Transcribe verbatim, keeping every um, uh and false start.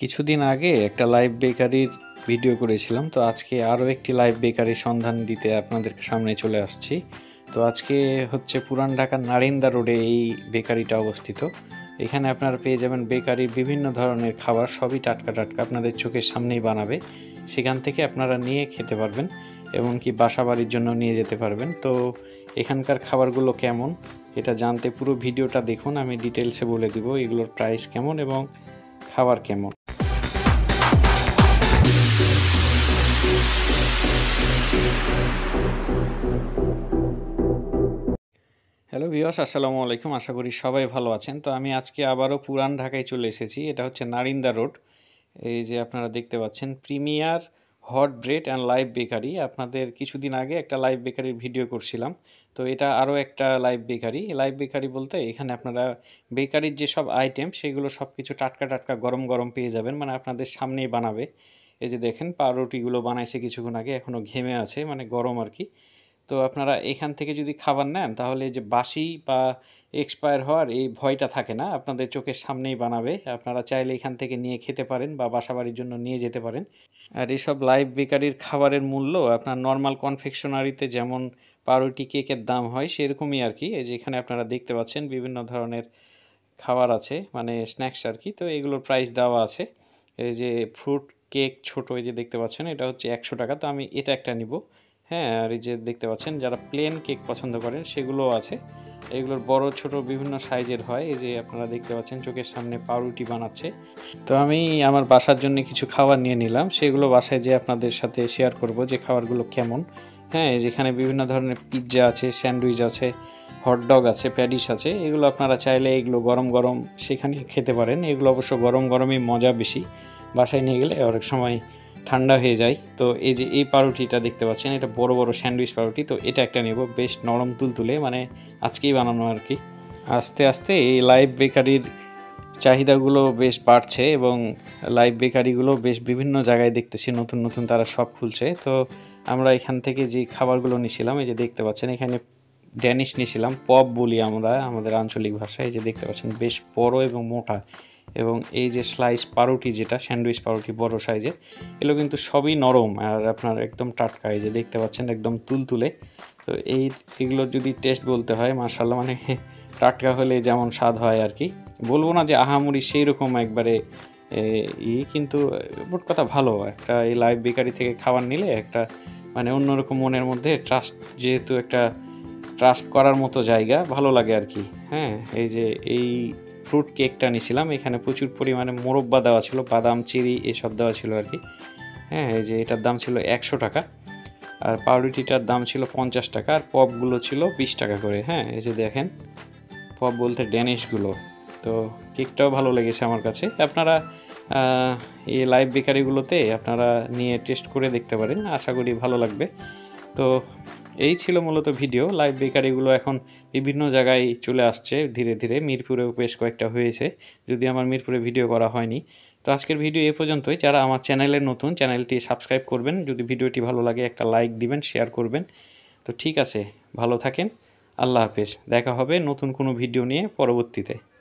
কিছুদিন আগে একটা লাইভ বেকারির ভিডিও করেছিলাম, তো আজকে আরও একটি লাইভ বেকারির সন্ধান দিতে আপনাদের সামনে চলে আসছি। তো আজকে হচ্ছে পুরান ঢাকার নারিন্দা রোডে এই বেকারিটা অবস্থিত। এখানে আপনারা পেয়ে যাবেন বেকারির বিভিন্ন ধরনের খাবার, সবই টাটকা টাটকা আপনাদের চোখের সামনেই বানাবে। সেখান থেকে আপনারা নিয়ে খেতে পারবেন, এমনকি বাসা বাড়ির জন্য নিয়ে যেতে পারবেন। তো এখানকার খাবারগুলো কেমন এটা জানতে পুরো ভিডিওটা দেখুন, আমি ডিটেলসে বলে দিব এগুলোর প্রাইস কেমন এবং খাবার কেমন। হ্যালো ভিউয়ার্স, আসসালামু আলাইকুম। আশা করি সবাই ভালো আছেন। তো আমি আজকে আবারও পুরান ঢাকায় চলে এসেছি। এটা হচ্ছে নারিন্দা রোড। এই যে আপনারা দেখতে পাচ্ছেন premier hot bread and live bakery. আপনাদের কিছুদিন আগে একটা লাইভ বেকারির ভিডিও করছিলাম, তো এটা আরও একটা লাইভ বেকারি। লাইভ বেকারি বলতে এখানে আপনারা বেকারির যেসব আইটেম সেগুলো সব কিছু টাটকা টাটকা গরম গরম পেয়ে যাবেন, মানে আপনাদের সামনেই বানাবে। এই যে দেখেন পাউরুটিগুলো বানাইছে কিছুক্ষণ আগে, এখনও ঘেমে আছে, মানে গরম আর কি। তো আপনারা এখান থেকে যদি খাবার নেন তাহলে যে বাসি বা এক্সপায়ার হওয়ার এই ভয়টা থাকে না, আপনাদের চোখের সামনেই বানাবে। আপনারা চাইলে এখান থেকে নিয়ে খেতে পারেন বা বাসাবাড়ির জন্য নিয়ে যেতে পারেন। আর এসব লাইভ বেকারির খাবারের মূল্য আপনার নর্মাল কনফেকশনারিতে যেমন পাউরুটি কেকের দাম হয় সেরকমই আর কি। এই যে এখানে আপনারা দেখতে পাচ্ছেন বিভিন্ন ধরনের খাবার আছে, মানে স্ন্যাক্স আর কি। তো এগুলোর প্রাইস দেওয়া আছে। এই যে ফ্রুট কেক ছোট, এই যে দেখতে পাচ্ছেন এটা হচ্ছে একশো টাকা। তো আমি এটা একটা নিব। হ্যাঁ, আর এই যে দেখতে পাচ্ছেন যারা প্লেন কেক পছন্দ করেন সেগুলোও আছে। এগুলোর বড় ছোট বিভিন্ন সাইজের হয়। এই যে আপনারা দেখতে পাচ্ছেন চোখের সামনে পাউরুটি বানাচ্ছে। তো আমি আমার বাসার জন্য কিছু খাবার নিয়ে নিলাম, সেগুলো বাসায় যেয়ে আপনাদের সাথে শেয়ার করব যে খাবারগুলো কেমন। হ্যাঁ, যেখানে বিভিন্ন ধরনের পিৎজা আছে, স্যান্ডউইচ আছে, হটডগ আছে, প্যাডিস আছে। এগুলো আপনারা চাইলে এগুলো গরম গরম সেখানে খেতে পারেন। এগুলো অবশ্য গরম গরমই মজা বেশি, বাসায় নিয়ে গেলে অনেক সময় ঠান্ডা হয়ে যায়। তো এই যে এই পাউরুটিটা দেখতে পাচ্ছেন, এটা বড় বড় স্যান্ডউইচ পাউরুটি। তো এটা একটা নেব, বেশ নরম তুলতুলে, মানে আজকেই বানানো আর কি। আস্তে আস্তে এই লাইভ বেকারির চাহিদাগুলো বেশ বাড়ছে এবং লাইভ বেকারিগুলো বেশ বিভিন্ন জায়গায় দেখতেছি নতুন নতুন তারা সব খুলছে। তো আমরা এখান থেকে যে খাবারগুলো নিয়েছিলাম, এই যে দেখতে পাচ্ছেন এখানে ড্যানিশ নিয়েছিলাম, পপ বলি আমরা আমাদের আঞ্চলিক ভাষায়। এই যে দেখতে পাচ্ছেন বেশ বড় এবং মোটা, এবং এই যে স্লাইস পাউরুটি যেটা স্যান্ডউইচ পাউরুটি বড় সাইজের, এগুলো কিন্তু সবই নরম আর আপনার একদম টাটকা। এই যে দেখতে পাচ্ছেন একদম তুলতুলে। তো এই এগুলোর যদি টেস্ট বলতে হয়, মাশাআল্লাহ, মানে টাটকা হলে যেমন স্বাদ হয় আর কি। বলবো না যে আহামরি সেই রকম একবারে ই, কিন্তু মোট কথা ভালো। একটা এই লাইভ বেকারি থেকে খাবার নিলে একটা মানে অন্যরকম মনের মধ্যে ট্রাস্ট, যেহেতু একটা ট্রাস্ট করার মতো জায়গা, ভালো লাগে আর কি। হ্যাঁ, এই যে এই ফ্রুট কেকটা নিয়েছিলাম, এখানে প্রচুর পরিমাণে মোরব্বা দেওয়া ছিল, বাদাম চেরি এসব দেওয়া ছিল আর কি। হ্যাঁ, এই যে এটার দাম ছিল একশো টাকা, আর পাউরুটিটার দাম ছিল পঞ্চাশ টাকা, আর পপগুলো ছিল বিশ টাকা করে। হ্যাঁ, এই যে দেখেন পপ বলতে ড্যানিশগুলো। তো কেকটাও ভালো লেগেছে আমার কাছে। আপনারা এই লাইভ বেকারিগুলোতে আপনারা নিয়ে টেস্ট করে দেখতে পারেন, আশা করি ভালো লাগবে। তো এই ছিল মূলত ভিডিও। লাইভ বেকারিগুলো এখন বিভিন্ন জায়গায় চলে আসছে ধীরে ধীরে, মিরপুরেও বেশ কয়েকটা হয়েছে, যদি আমার মিরপুরে ভিডিও করা হয়নি। তো আজকের ভিডিও এ পর্যন্তই। যারা আমার চ্যানেলে নতুন, চ্যানেলটি সাবস্ক্রাইব করবেন, যদি ভিডিওটি ভালো লাগে একটা লাইক দিবেন, শেয়ার করবেন। তো ঠিক আছে, ভালো থাকেন, আল্লাহ হাফেজ। দেখা হবে নতুন কোনো ভিডিও নিয়ে পরবর্তীতে।